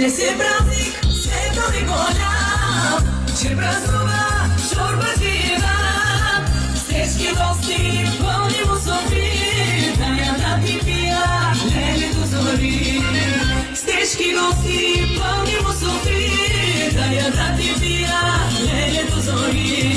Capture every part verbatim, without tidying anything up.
Днес е празник, светъл и голям, че празнува чорба дива. Стежки гости, пълни мусови, да ядат и пият леле до зори. Стежки гости, пълни мусови, да ядат и пият леле до зори.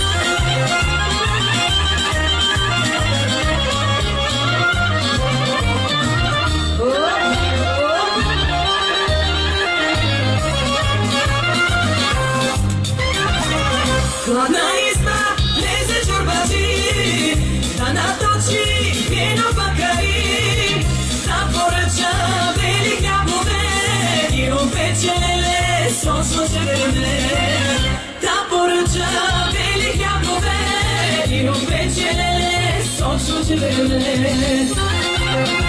Хладна изба, лезе чорбаджи, да наточи вино бакари, да поръча бели хлябове и опече леле сочно червене. Да поръча бели хлябове и опече леле сочно червене.